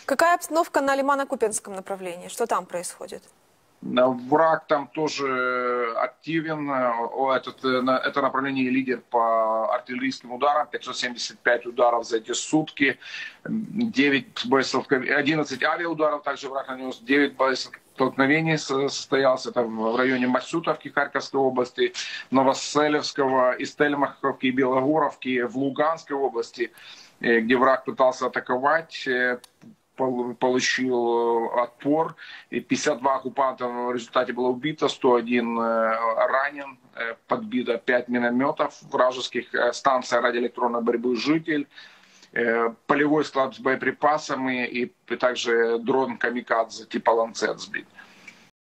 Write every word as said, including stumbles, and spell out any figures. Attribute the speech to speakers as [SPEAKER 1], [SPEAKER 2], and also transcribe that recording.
[SPEAKER 1] Какая обстановка на Лимано-Купенском направлении? Что там происходит?
[SPEAKER 2] Враг там тоже активен. Этот, это направление лидер по артиллерийским ударам. пятьсот семьдесят пять ударов за эти сутки. девять одиннадцать авиаударов также враг нанес. девять боестолкновений состоялось. Это в районе Масютовки Харьковской области, Новоселевского, Истельмаховки и Белогоровки в Луганской области, где враг пытался атаковать, получил отпор. И пятьдесят два оккупанта в результате было убито, сто один ранен, подбито пять минометов вражеских, станция радиоэлектронной борьбы «Житель», полевой склад с боеприпасами и также дрон «Камикадзе» типа «Ланцет» сбит.